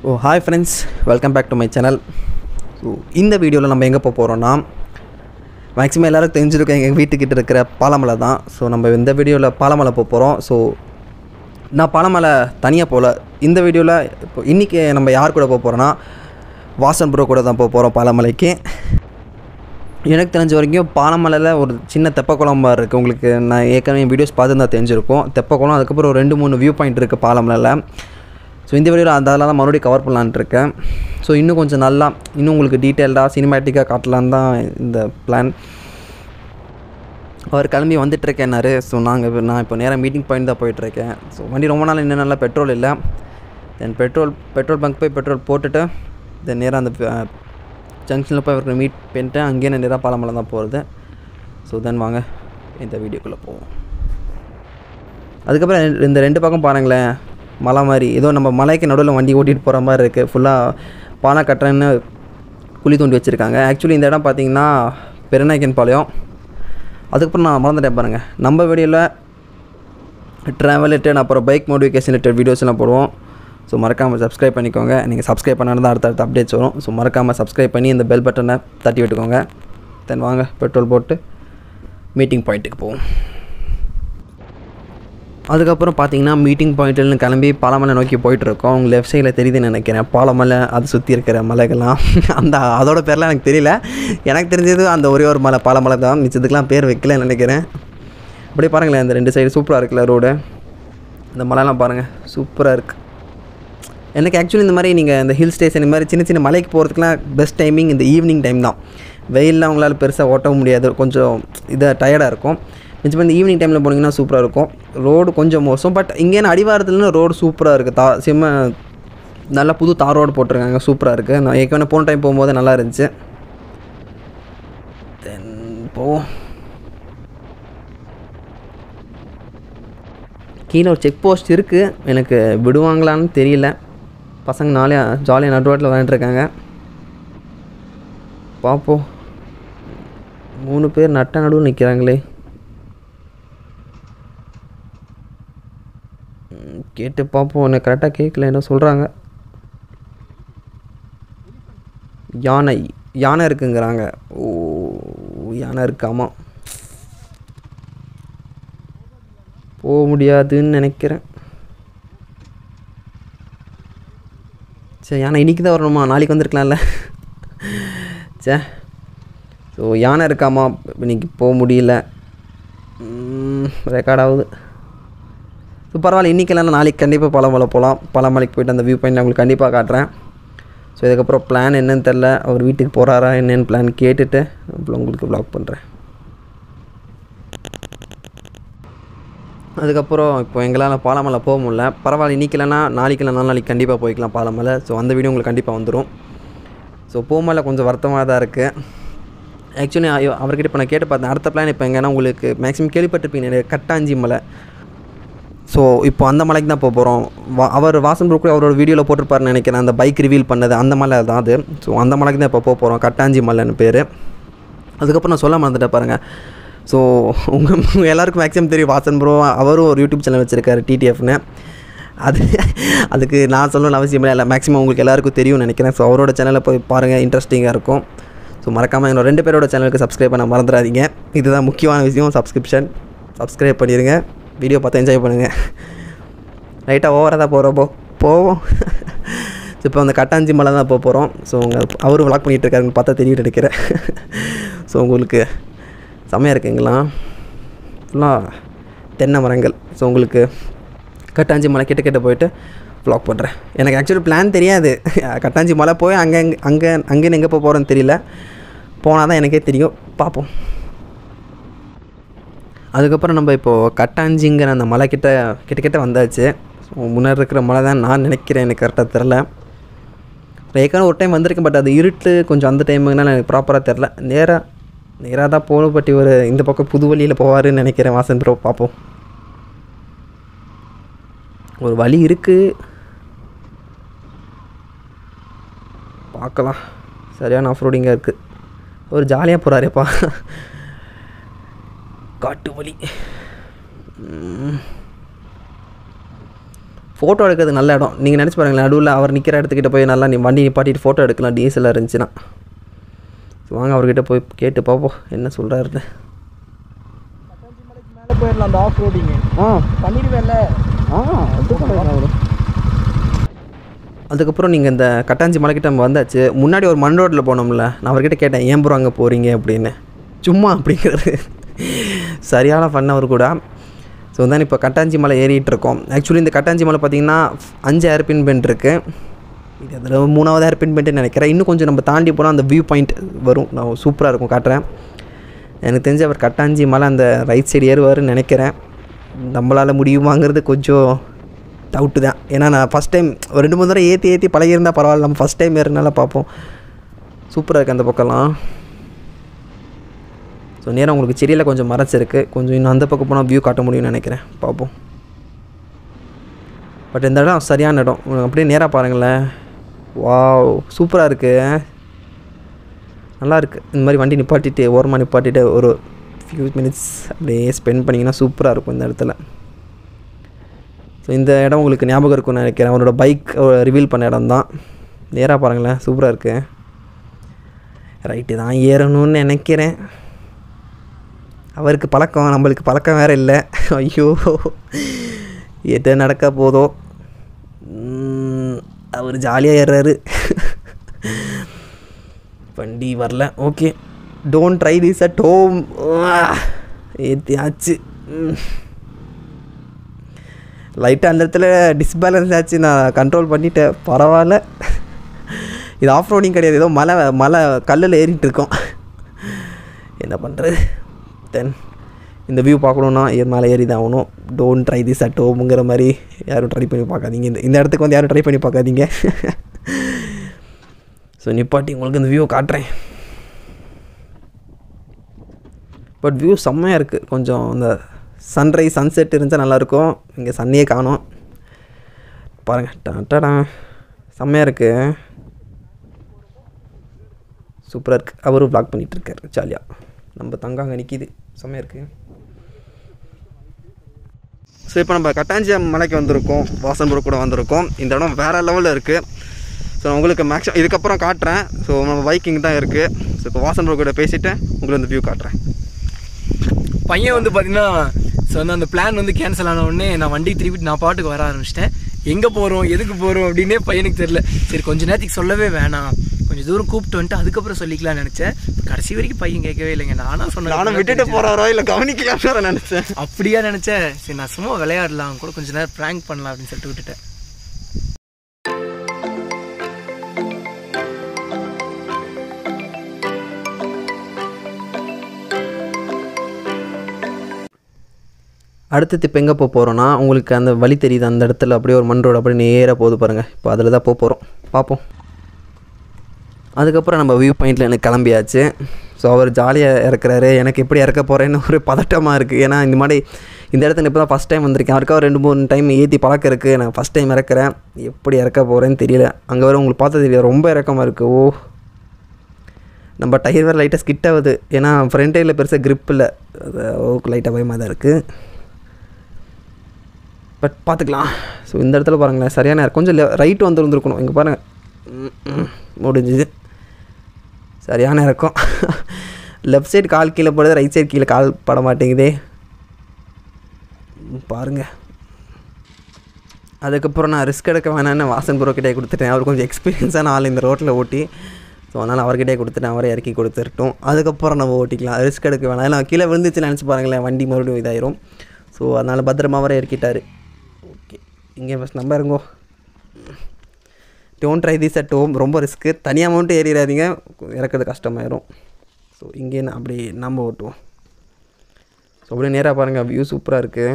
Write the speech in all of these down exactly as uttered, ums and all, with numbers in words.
O hi friends, welcome back to my channel. So இந்த வீடியோவில் நம்ம எங்கே போக போகிறோன்னா, மேக்ஸிமம் எல்லோரும் தெரிஞ்சிருக்கோம் எங்கள் வீட்டுக்கிட்ட இருக்கிற பாலமலை தான். ஸோ நம்ம இந்த வீடியோவில் பாலமலை போக போகிறோம். ஸோ நான் பாலமலை தனியாக போகல. இந்த வீடியோவில் இப்போ இன்றைக்கி நம்ம யார் கூட போக போகிறோன்னா, வாசன் ப்ரோ கூட தான் போக போகிறோம் பாலமலைக்கு. எனக்கு தெரிஞ்ச வரைக்கும் பாலமலையில் ஒரு சின்ன தெப்பக்குளம் மாதிரி இருக்குது. உங்களுக்கு நான் ஏற்கனவே வீடியோஸ் பார்த்து தான் தெரிஞ்சிருக்கும். தெப்பக்குளம், அதுக்கப்புறம் ஒரு ரெண்டு மூணு வியூ பாயிண்ட் இருக்குது பாலமலையில். ஸோ இந்த வீடியோவில் அந்த அதெல்லாம் தான் மறுபடியும் கவர் பண்ணலான்ட்டு இருக்கேன். ஸோ இன்னும் கொஞ்சம் நல்லா, இன்னும் உங்களுக்கு டீட்டெயில்டாக சினிமேட்டிக்காக காட்டலான்னு தான் இந்த பிளான். அவர் கிளம்பி வந்துட்டுருக்கேன்னாரு. ஸோ நாங்கள் நான் இப்போ நேராக மீட்டிங் பாயிண்ட் தான் போயிட்டுருக்கேன். ஸோ வண்டி ரொம்ப நாள் இன்னும் நல்லா பெட்ரோல் இல்லை. தென் பெட்ரோல் பெட்ரோல் பங்க் போய் பெட்ரோல் போட்டுட்டு தென் நேராக அந்த ஜங்ஷனில் போய் அவருக்கு மீட் பண்ணிட்டு அங்கேயே நேராக பாலமலை தான் போகிறது. ஸோ தென் வாங்க இந்த வீடியோக்குள்ளே போவோம். அதுக்கப்புறம் இந்த ரெண்டு பக்கம் பாருங்களேன், மலை மாதிரி ஏதோ நம்ம மலைக்கு நடுவில் வண்டி ஓட்டிகிட்டு போகிற மாதிரி இருக்குது. ஃபுல்லாக பானை கட்டுறேன்னு குழி தோண்டி வச்சுருக்காங்க. ஆக்சுவலி இந்த இடம் பார்த்திங்கன்னா பெருநாயக்கன் பாளையம். அதுக்கப்புறம் நான் மறந்துட்டேன் பாருங்கள், நம்ம வீடியோவில் ட்ராவல் ரிலேட்டட் அப்புறம் பைக் மோடிஃபிகேஷன் ரிலேட்டட் வீடியோஸ்லாம் போடுவோம். ஸோ மறக்காமல் சப்ஸ்கிரைப் பண்ணிக்கோங்க. நீங்கள் சப்ஸ்கிரைப் பண்ணால் தான் அடுத்த அடுத்த அப்டேட்ஸ் வரும். ஸோ மறக்காமல் சப்ஸ்கிரைப் பண்ணி இந்த பெல் பட்டனை தட்டி விட்டுக்கோங்க. தென் வாங்க பெட்ரோல் போட்டு மீட்டிங் பாயிண்ட்டுக்கு போவோம். அதுக்கப்புறம் பார்த்தீங்கன்னா மீட்டிங் பாயிண்ட்னு கிளம்பி பாலமலை நோக்கி போயிட்டுருக்கோம். அவங்க லெஃப்ட் சைடில் தெரியுதுன்னு நினைக்கிறேன் பாலமலை, அது சுற்றி இருக்கிற மலைகள்லாம். அந்த அதோட பேர்லாம் எனக்கு தெரியல. எனக்கு தெரிஞ்சது அந்த ஒரே ஒரு மலை பாலமலை தான். மிச்சத்துக்கெலாம் பேர் வைக்கலன்னு நினைக்கிறேன். அப்படியே பாருங்களேன், இந்த ரெண்டு சைடு சூப்பராக இருக்குல்ல ரோடு. இந்த மலைலாம் பாருங்கள், சூப்பராக இருக்குது. எனக்கு ஆக்சுவலி இந்த மாதிரி நீங்கள் இந்த ஹில் ஸ்டேஷன் இந்த மாதிரி சின்ன சின்ன மலைக்கு போகிறதுக்குலாம் பெஸ்ட் டைமிங் இந்த ஈவினிங் டைம் தான். வெயிலில் அவங்களால பெருசாக ஓட்டவும் முடியாது, கொஞ்சம் இதாக டயர்டாக இருக்கும். மிச்சம் இந்த ஈவினிங் டைமில் போனீங்கன்னா சூப்பராக இருக்கும். ரோடு கொஞ்சம் மோசம், பட் இங்கே அடிவாரத்துலன்னு ரோடு சூப்பராக இருக்குது. தா செம்ம நல்லா புது தார் ரோடு போட்டிருக்காங்க, சூப்பராக இருக்குது. நான் ஏற்கனவே போன டைம் போகும்போது நல்லா இருந்துச்சு. தென் போவோம். கீழே ஒரு செக் போஸ்ட் இருக்குது, எனக்கு விடுவாங்களான்னு தெரியல. பசங்க நாளே ஜாலியாக நடுவாட்டில் விளையாண்டுருக்காங்க. பார்ப்போம். மூணு பேர் நட்ட நடுவு நிற்கிறாங்களே. கேட்டு பார்ப்போம். எனக்கு கரெக்டாக கேட்கல என்ன சொல்கிறாங்க. யானை யானை இருக்குங்கிறாங்க. ஓ யானை இருக்காமா, போக முடியாதுன்னு நினைக்கிறேன். சரி, யானை இன்றைக்கி தான் வரணுமா, நாளைக்கு வந்திருக்கலாம்ல. சே, ஸோ யானை இருக்காமா, இன்றைக்கி போக முடியல. ரெக்கார்ட் ஆகுது. ஸோ பரவாயில்ல, இன்றைக்கெல்லாம் நாளைக்கு கண்டிப்பாக பாலமலை போகலாம். பாலமலைக்கு போய்ட்டு அந்த வியூ பாயிண்ட் உங்களுக்கு கண்டிப்பாக காட்டுறேன். ஸோ இதுக்கப்புறம் பிளான் என்னன்னு தெரில, அவர் வீட்டுக்கு போகிறாரா என்னென்னு பிளான் கேட்டுட்டு அப்புறம் உங்களுக்கு வ்ளாக் பண்ணுறேன். அதுக்கப்புறம் இப்போ எங்களால் பாலமலை போக முடியல. பரவாயில்ல, இன்றைக்கி இல்லைனா நாளைக்கு இல்லைனா நாளைக்கு கண்டிப்பாக போய்க்கலாம் பாலமலை. ஸோ அந்த வீடியோ உங்களுக்கு கண்டிப்பாக வந்துடும். ஸோ போகமலை கொஞ்சம் வருத்தமாக தான் இருக்குது. ஆக்சுவலி அவர்கிட்ட இப்போ நான் கேட்டு பார்த்தேன், அடுத்த பிளான் இப்போ எங்கன்னா உங்களுக்கு மேக்ஸிமம் கேள்விப்பட்டிருப்பீங்க, கட்டாஞ்சி மலை. ஸோ இப்போ அந்த மலைக்கு தான் போக போகிறோம். வா அவர் வாசன் ப்ரோ கூட அவரோட வீடியோவில் போட்டிருப்பாருன்னு நினைக்கிறேன், அந்த பைக் ரிவீல் பண்ணது அந்த மலை தான் அது. ஸோ அந்த மலைக்கு தான் இப்போ போக போகிறோம், கட்டாஞ்சி மலைன்னு பேர். அதுக்கப்புறம் நான் சொல்ல மறந்துட்டேன் பாருங்கள். ஸோ உங்கள் எல்லாருக்கும் மேக்ஸிமம் தெரியும் வாசன் ப்ரோ, அவரும் ஒரு யூடியூப் சேனல் வச்சுருக்காரு டிடிஎஃப்னு. அது அதுக்கு நான் சொல்லணும்னு அவசியம் இல்லை, மேக்ஸிமம் உங்களுக்கு எல்லாருக்கும் தெரியும்னு நினைக்கிறேன். ஸோ அவரோட சேனலில் போய் பாருங்கள், இன்ட்ரெஸ்டிங்காக இருக்கும். ஸோ மறக்காமல் என்னோட ரெண்டு பேரோட சேனலுக்கு சப்ஸ்கிரைப் பண்ண மறந்துடாதீங்க. இதுதான் முக்கியமான விஷயம், சப்ஸ்கிரிப்ஷன். சப்ஸ்கிரைப் பண்ணிடுங்க, வீடியோ பார்த்து என்ஜாய் பண்ணுங்கள். ரைட்டாக ஓவராக தான் போகிறோம், போ போவோம். ஸோ இப்போ அந்த கட்டாஞ்சி மலை தான் போக போகிறோம். ஸோ உங்கள் அவரும் விளாக் பண்ணிகிட்ருக்காருன்னு பார்த்தா தெரியும் நினைக்கிறேன். ஸோ உங்களுக்கு செம்மையாக இருக்குங்களா, ஃபுல்லாக தென்னை மரங்கள். ஸோ உங்களுக்கு கட்டாஞ்சி மலை கிட்ட கிட்ட போயிட்டு விளாக் பண்ணுறேன். எனக்கு ஆக்சுவலி பிளான் தெரியாது, கட்டாஞ்சி மலை போய் அங்கே அங்கே அங்கேன்னு எங்கே போக போகிறோன்னு தெரியல. போனால் தான் எனக்கே தெரியும், பார்ப்போம். அதுக்கப்புறம் நம்ம இப்போது கட்டாஞ்சிங்கிற அந்த மலை கிட்ட கிட்ட கிட்ட வந்தாச்சு. ஸோ முன்னாடி இருக்கிற மலை தான் நான் நினைக்கிறேன், எனக்கு கரெக்டாக தெரில. ஏற்கனவே ஒரு டைம் வந்திருக்கேன், பட் அது இருட்டு கொஞ்சம் அந்த டைமுக்குனால எனக்கு ப்ராப்பராக தெரில. நேராக நேராக தான் போகணும், பட் ஒரு இந்த பக்கம் புது வழியில் போவாருன்னு நினைக்கிறேன் வாசன் ப்ரோ. பார்ப்போம், ஒரு வழி இருக்குது, பார்க்கலாம். சரியான ஆஃப் ரோடிங்காக இருக்குது. ஒரு ஜாலியாக போகிறாரேப்பா, காட்டு வழி. ஃபோட்டோ எடுக்கிறது நல்ல இடம். நீங்கள் நினச்சி பாருங்களேன், நடுவில் அவர் நிற்கிற இடத்துக்கிட்ட போய் நல்லா நீ வண்டி நிப்பாட்டிட்டு ஃபோட்டோ எடுக்கலாம் டிஎஸ்எல்ஆர் இருந்துச்சுன்னா. ஸோ வாங்க அவர்கிட்ட போய் கேட்டு பார்ப்போம் என்ன சொல்கிறாருன்னு. மேலே போயிடலாம் அந்த ஆஃப் ரோடிங்கு. ஆ பண்ணிடுவேன்ல. ஆ அது அதுக்கப்புறம் நீங்கள் இந்த கட்டாஞ்சி மலைக்கிட்ட நம்ம வந்தாச்சு. முன்னாடி ஒரு மண் ரோட்டில் போனோம்ல, நான் அவர்கிட்ட கேட்டேன் ஏன் ப்ரோ அங்கே போகிறீங்க அப்படின்னு. சும்மா அப்படிங்கிறது சரியான ஃபன் அவர் கூட. ஸோ தான் இப்போ கட்டாஞ்சி மலை ஏறிட்டு இருக்கோம். ஆக்சுவலி இந்த கட்டாஞ்சி மலை பார்த்திங்கன்னா அஞ்சு ஏர்பின் பெண்ட் இருக்குது. இது அதில் மூணாவது ஏர்பின் பெண்ட்டுன்னு நினைக்கிறேன். இன்னும் கொஞ்சம் நம்ம தாண்டி போனால் அந்த வியூ பாயிண்ட் வரும், நான் சூப்பராக இருக்கும், காட்டுறேன். எனக்கு தெரிஞ்சு அவர் கட்டாஞ்சி மலை அந்த ரைட் சைடு ஏறுவாருன்னு நினைக்கிறேன். நம்மளால் முடியுமாங்கிறது கொஞ்சம் டவுட்டு தான். ஏன்னா நான் ஃபஸ்ட் டைம் ஒரு ரெண்டு மூணு தடவை ஏற்றி ஏற்றி பழகிருந்தால் பரவாயில்ல, நம்ம ஃபஸ்ட் டைம் ஏறுனால பார்ப்போம். சூப்பராக இருக்குது அந்த பக்கம்லாம். ஸோ நேரம் உங்களுக்கு செடியில் கொஞ்சம் மறைச்சிருக்கு, கொஞ்சம் இன்னும் அந்த பக்கம் போனால் வியூ காட்ட முடியும்னு நினைக்கிறேன், பார்ப்போம். பட் இந்த இடம் சரியான இடம், அப்படியே நேராக பாருங்களேன். வாவ் சூப்பராக இருக்குது, நல்லாயிருக்கு. இந்த மாதிரி வண்டி நிப்பாட்டிட்டு ஓரமாக நிப்பாட்டிட்டு ஒரு ஃபியூ மினிட்ஸ் அப்படியே ஸ்பெண்ட் பண்ணிங்கன்னா சூப்பராக இருக்கும் இந்த இடத்துல. ஸோ இந்த இடம் உங்களுக்கு ஞாபகம் இருக்கும்னு நினைக்கிறேன், அவரோட பைக் ரிவீல் பண்ண இடம் தான். நேராக பாருங்களேன், சூப்பராக இருக்குது. ரைட்டு தான் ஏறணும்னு நினைக்கிறேன். அவருக்கு பழக்கம், நம்மளுக்கு பழக்கம் வேறு இல்லை. ஐயோ எது நடக்க போதோ, அவர் ஜாலியாக ஏறுறாரு. வண்டி வரல, okay. Don't try this at home. ஏற்றியாச்சு, லைட்டாக அந்த இடத்துல டிஸ்பேலன்ஸ் ஆச்சு, நான் கண்ட்ரோல் பண்ணிட்டேன், பரவாயில்ல. இது ஆஃப் ரோடிங் கிடையாது, ஏதோ மலை மலை கல்லில் ஏறிட்டு இருக்கோம், என்ன பண்ணுறது. தென் இந்த வியூ பார்க்கணுன்னா ஏர் மேலே ஏறி தான் ஆகணும். டோன்ட் ட்ரை திஸ் அட் ஹோமுங்கிற மாதிரி யாரும் ட்ரை பண்ணி பார்க்காதீங்க, இந்த இந்த இடத்துக்கு வந்து யாரும் ட்ரை பண்ணி பார்க்காதீங்க. ஸோ நிப்பாட்டி உங்களுக்கு இந்த வியூ காட்டுறேன். பட் வியூ செம்மையாக இருக்குது. கொஞ்சம் இந்த சன்ரைஸ் சன்செட் இருந்தால் நல்லாயிருக்கும். இங்கே சன்னையே காணும் பாருங்கள். டாட்டா செம்மையாக இருக்குது, சூப்பராக இருக்குது. அவரும் ப்ளாக் பண்ணிகிட்ருக்காரு ஜாலியாக. நம்ம தங்க அங்கே நிற்கிது, செம்மையாக இருக்குது. ஸோ இப்போ நம்ம கட்டாஞ்சி மலைக்கு வந்திருக்கோம், வாசன்புரம் கூட வந்திருக்கோம். இந்த இடம் வேறு லெவலில் இருக்குது. ஸோ உங்களுக்கு மேக்ஸிமம் இதுக்கப்புறம் காட்டுறேன். ஸோ நம்ம பைக்கிங் தான் இருக்குது. ஸோ இப்போ வாசன்புரம் கூட பேசிவிட்டு உங்களுக்கு அந்த வியூ காட்டுறேன். பையன் வந்து பார்த்தீங்கன்னா ஸோ வந்து அந்த பிளான் வந்து கேன்சல் ஆன உடனே நான் வண்டி திருப்பிட்டு நான் பாட்டுக்கு வர ஆரம்பிச்சிட்டேன். எங்கே போகிறோம் எதுக்கு போகிறோம் அப்படின்னே பையனுக்கு தெரில. சரி கொஞ்சம் நேரத்துக்கு சொல்லவே வேணாம், கொஞ்சம் தூரம் கூப்பிட்டு வந்துட்டு அதுக்கப்புறம் சொல்லிக்கலாம்னு நினச்சேன். கடைசி வரைக்கும் பையன் கேட்கவே இல்லைங்க. நானும் சொன்னேன், நானும் விட்டுட்டு போகிறாரோ இல்லை கவனிக்கலாம் நினச்சேன். அப்படியா நினச்சேன். சரி நான் சும்மா விளையாடலாம் கூட, கொஞ்சம் நேரம் ப்ராங்க் பண்ணலாம் அப்படின்னு சொல்லிட்டு விட்டுட்டேன். அடுத்தது இப்போ எங்கே போக போகிறோன்னா, உங்களுக்கு அந்த வழி தெரியுது, அந்த இடத்துல அப்படியே ஒரு மண் ரோடு அப்படியே நேராக போகுது பாருங்கள். இப்போ அதில் தான் போக போகிறோம், பார்ப்போம். அதுக்கப்புறம் நம்ம வியூ பாயிண்டில் எனக்கு கிளம்பியாச்சு. ஸோ அவர் ஜாலியாக இறக்குறாரு, எனக்கு எப்படி இறக்க போகிறேன்னு ஒரு பதட்டமாக இருக்குது. ஏன்னா இந்த மாதிரி இந்த இடத்துல இப்போ தான் ஃபஸ்ட் டைம் வந்திருக்கேன். அவருக்காக ரெண்டு மூணு டைம் ஏற்றி பழக்கம் இருக்குது. நான் ஃபஸ்ட் டைம் இறக்குறேன், எப்படி இறக்க போகிறேன்னு தெரியல. அங்கே வர உங்களுக்கு பார்த்தா தெரியல, ரொம்ப இறக்கமாக இருக்குது. ஓ நம்ம டயர் வேறு லைட்டாக ஸ்கிட் ஆகுது, ஏன்னா ஃப்ரண்ட் டயரில் பெருசாக க்ரிப் இல்லை, அது ஓகே லைட்டாக பயமாக தான் இருக்குது. பட் பார்த்துக்கலாம். ஸோ இந்த இடத்துல பாருங்களேன், சரியான கொஞ்சம் ரைட்டு வந்து வந்துருக்கணும். இங்கே பாருங்கள், முடிஞ்சுது, சரியான இறக்கம். லெஃப்ட் சைடு கால் கீழே போடுது, ரைட் சைடு கீழே கால் பட மாட்டேங்குதே பாருங்கள். அதுக்கப்புறம் நான் ரிஸ்க் எடுக்க வேணான்னு வாசன் ப்ரோ கிட்டே கொடுத்துட்டேன். அவர் கொஞ்சம் எக்ஸ்பீரியன்ஸான ஆள் இந்த ரோட்டில் ஓட்டி. ஸோ அதனால் அவர்கிட்டே கொடுத்துட்டேன், அவரே இறக்கி கொடுத்துட்டோம். அதுக்கப்புறம் நம்ம ஓட்டிக்கலாம், ரிஸ்க் எடுக்க வேணாம். ஏன்னா கீழே விழுந்துச்சுன்னு நினச்சி பாருங்களேன், வண்டி மறுபடியும் இதாயிரும். ஸோ அதனால் பத்திரமா அவரே இறக்கிட்டார். ஓகே, இங்கே ஃபஸ்ட் நம்ம இறங்கோ. Don't try this at home, ரொம்ப ரிஸ்க்கு. தனியாக மட்டும் ஏறிடாதீங்க, இறக்கிறது கஷ்டமாயிரும். ஸோ இங்கே நான் அப்படி நம்ம ஓட்டுவோம். ஸோ அப்படியே நேராக பாருங்கள், வியூ சூப்பராக இருக்குது.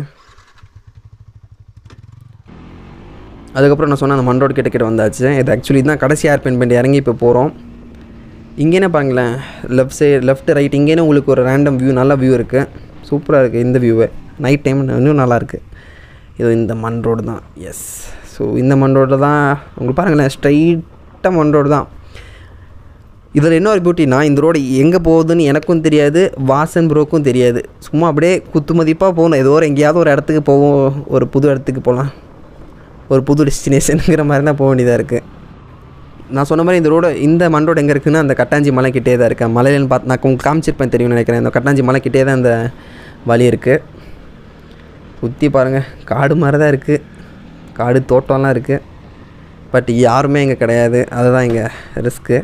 அதுக்கப்புறம் நான் சொன்ன அந்த மண் ரோடு கிட்ட கிட்ட வந்தாச்சு. இது ஆக்சுவலி தான் கடைசி ஏர்பின் பண்ணி இறங்கி இப்போ போகிறோம். இங்கேனே பாருங்களேன், லெஃப்ட் சைடு லெஃப்ட் ரைட் இங்கேனே உங்களுக்கு ஒரு ரேண்டம் வியூ, நல்ல வியூ இருக்குது, சூப்பராக இருக்குது. இந்த வியூவை நைட் டைம் இன்னும் நல்லாயிருக்கு. இது இந்த மண் ரோடு தான். எஸ், ஸோ இந்த மண் ரோட்டில் தான் உங்களுக்கு பாருங்களேன், ஸ்ட்ரைட்டாக மண் ரோடு தான். இதில் என்ன ஒரு பியூட்டினா, இந்த ரோடு எங்கே போகுதுன்னு எனக்கும் தெரியாது, வாசன் ப்ரோக்கும் தெரியாது. சும்மா அப்படியே குத்து மதிப்பாக போகணும். ஏதோ ஒரு எங்கேயாவது ஒரு இடத்துக்கு போவோம், ஒரு புது இடத்துக்கு போகலாம், ஒரு புது டெஸ்டினேஷனுங்கிற மாதிரி தான் போக வேண்டியதாக இருக்குது. நான் சொன்ன மாதிரி இந்த ரோடு இந்த மண் ரோடு எங்கே இருக்குதுன்னா அந்த கட்டாஞ்சி மலை கிட்டே தான் இருக்கேன். மலையிலன்னு பார்த்து நான் உங்களுக்கு காமிச்சிருப்பேன் தெரியும்னு நினைக்கிறேன். இந்த கட்டாஞ்சி மலை கிட்டே தான் அந்த வழி இருக்குது. சுற்றி பாருங்கள், காடு மாதிரி தான் இருக்குது, காடு தோட்டம்லாம் இருக்குது. பட் யாருமே இங்கே கிடையாது, அதுதான் இங்கே ரிஸ்க்கு.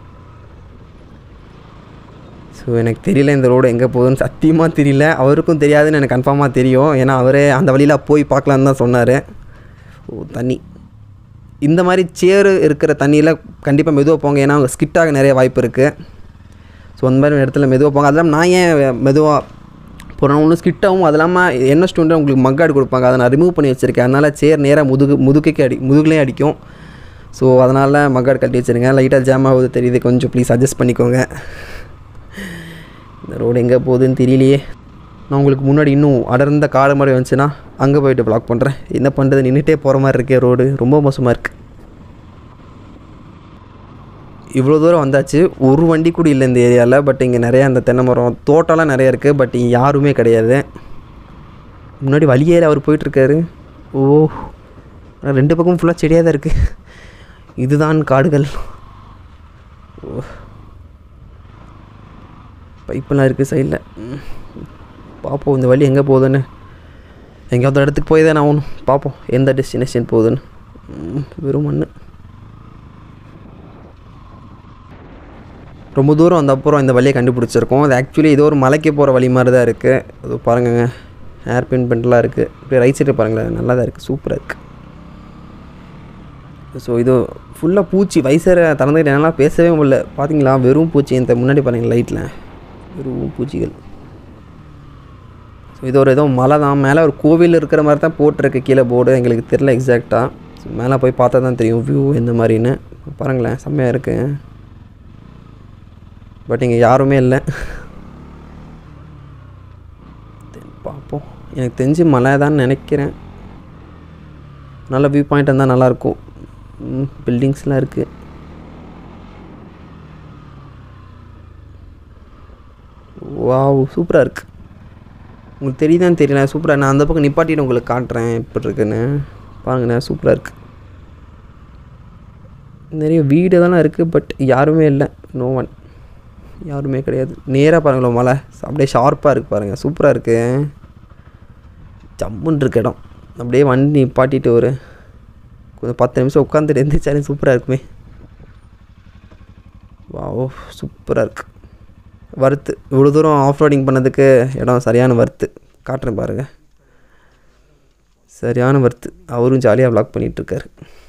ஸோ எனக்கு தெரியல இந்த ரோடு எங்கே போகுதுன்னு, சத்தியமாக தெரியல. அவருக்கும் தெரியாதுன்னு எனக்கு கன்ஃபார்மாக தெரியும். ஏன்னா அவரே அந்த வழியில் போய் பார்க்கலான்னு தான் சொன்னார். ஓ தண்ணி, இந்த மாதிரி சேரு இருக்கிற தண்ணியில் கண்டிப்பாக மெதுவாக போங்க, ஏன்னா அவங்க ஸ்கிட்டாக நிறைய வாய்ப்பு இருக்குது. ஸோ அந்த மாதிரி இடத்துல மெதுவாக போங்க. அதெல்லாம் நான் ஏன் மெதுவாக போகிறேன், ஒன்றும் ஸ்கிட்டாகவும் அது இல்லாமல் என்ன ஸ்டூடெண்ட் உங்களுக்கு மக்காடு கொடுப்பாங்க, அதை நான் ரிமூவ் பண்ணி வச்சுருக்கேன். அதனால் சேர் நேராக முதுகு முதுகுக்கு அடி முதுகுலேயே அடிக்கும். ஸோ அதனால் மக்காடு கட்டி வச்சுருங்க. லைட்டாக ஜாம் ஆகுது தெரியுது, கொஞ்சம் ப்ளீஸ் அட்ஜஸ்ட் பண்ணிக்கோங்க. இந்த ரோடு எங்கே போகுதுன்னு தெரியலையே. நான் உங்களுக்கு முன்னாடி இன்னும் அடர்ந்த காடு மாதிரி வந்துச்சுன்னா அங்கே போய்ட்டு ப்ளாக் பண்ணுறேன். என்ன பண்ணுறது, நின்றுட்டே போகிற மாதிரி இருக்கே, ரோடு ரொம்ப மோசமாக இருக்குது. இவ்வளோ தூரம் வந்தாச்சு, ஒரு வண்டி கூட இல்லை இந்த ஏரியாவில். பட் இங்கே நிறையா அந்த தென்னை மரம் தோட்டம்லாம் நிறையா இருக்குது. பட் இங்கே யாருமே கிடையாது. முன்னாடி வழியேற அவர் போயிட்டுருக்காரு. ஓ ரெண்டு பக்கமும் ஃபுல்லாக செடியாக தான் இருக்குது. இதுதான் காடுகள். ஓ பைப்பெல்லாம் இருக்குது சைடில். பார்ப்போம் இந்த வழி எங்கே போகுதுன்னு. எங்கேயாவது இடத்துக்கு போய் தான் ஆகணும். பார்ப்போம் எந்த டெஸ்டினேஷன் போகுதுன்னு. வெறும் மண். ரொம்ப தூரம் வந்த அப்புறம் இந்த வழியை கண்டுபிடிச்சிருக்கோம். அது ஆக்சுவலி ஏதோ ஒரு மலைக்கு போகிற வழி மாதிரி தான் இருக்குது. அது பாருங்கங்க, ஹேர் பின் பெண்ட்லாம் இருக்குது. இப்படி ரைட் சைடு பாருங்களேன், நல்லா தான் இருக்குது, சூப்பராக இருக்குது. ஸோ இது ஃபுல்லாக பூச்சி, வயசரை திறந்துக்கிட்டு என்னால் பேசவே முடியல. பார்த்தீங்களா, வெறும் பூச்சி. இந்த முன்னாடி பாருங்கள் லைட்டில் வெறும் பூச்சிகள். ஸோ இது ஒரு ஏதோ மலை தான், மேலே ஒரு கோவில் இருக்கிற மாதிரி தான் போட்டிருக்கு கீழே போர்டு. எங்களுக்கு தெரியல எக்ஸாக்டாக. ஸோ மேலே போய் பார்த்தா தான் தெரியும் வியூ எந்த மாதிரின்னு. பாருங்களேன், செம்மையாக இருக்குது. பட் இங்கே யாருமே இல்லை. பார்ப்போம். எனக்கு தெரிஞ்சு மலை தான் நினைக்கிறேன். நல்ல வியூ பாயிண்ட் இருந்தால் நல்லாயிருக்கும். பில்டிங்ஸ்லாம் இருக்குது. வாவ் சூப்பராக இருக்குது. உங்களுக்கு தெரியுதான்னு தெரியல, சூப்பராக. நான் அந்த பக்கம் நிப்பாட்டிட்டு உங்களுக்கு காட்டுறேன் எப்படி இருக்குன்னு. பாருங்கண்ணே, சூப்பராக இருக்குது. நிறைய வீடு தானே இருக்குது, பட் யாருமே இல்லை. நோ ஒன், யாருமே கிடையாது. நேராக பாருங்களேன், மலை அப்படியே ஷார்ப்பாக இருக்குது பாருங்கள், சூப்பராக இருக்குது. ஜம்முன்னு இருக்க இடம். அப்படியே வண்டி நிப்பாட்டிட்டு ஒரு கொஞ்சம் பத்து நிமிஷம் உட்காந்துட்டு இருந்துச்சாலும் சூப்பராக இருக்குமே. வாவ் சூப்பராக இருக்குது. வறுத்து இவ்வளோ தூரம் ஆஃப் ரோடிங் பண்ணதுக்கு இடம் சரியான வறுத்து. காட்டுறேன் பாருங்கள், சரியான வறுத்து. அவரும் ஜாலியாக வ்ளாக் பண்ணிகிட்ருக்காரு.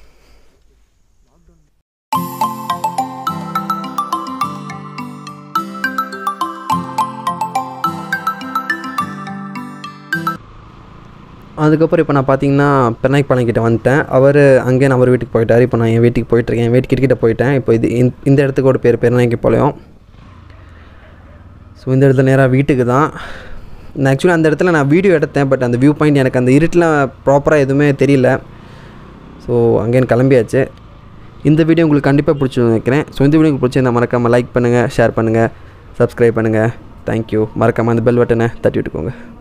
அதுக்கப்புறம் இப்போ நான் பார்த்தீங்கன்னா பெருநாய்க்கு பாளையங்கிட்ட வந்துட்டேன். அவர் அங்கே நான் அவர் வீட்டுக்கு போயிட்டார். இப்போ நான் என் வீட்டுக்கு போயிட்டுருக்கேன். என் வீட்டுக்கு கிட்ட போயிட்டேன். இப்போ இது இந்த இடத்துக்கோட பேர் பெருநாய்க்கு பாளையம். ஸோ இந்த இடத்துல நேராக வீட்டுக்கு தான். நான் ஆக்சுவலி அந்த இடத்துல நான் வீடியோ எடுத்தேன். பட் அந்த வியூ பாயிண்ட் எனக்கு அந்த இருட்டில் ப்ராப்பராக எதுவுமே தெரியல. ஸோ அங்கேன்னு கிளம்பியாச்சு. இந்த வீடியோ உங்களுக்கு கண்டிப்பாக பிடிச்சி நினைக்கிறேன். ஸோ இந்த வீடியோ உங்களுக்கு பிடிச்சிருந்தா மறக்காமல் லைக் பண்ணுங்கள், ஷேர் பண்ணுங்கள், சப்ஸ்கிரைப் பண்ணுங்கள். தேங்க்யூ. மறக்காமல் அந்த பெல் பட்டனை தட்டி விட்டுக்கோங்க.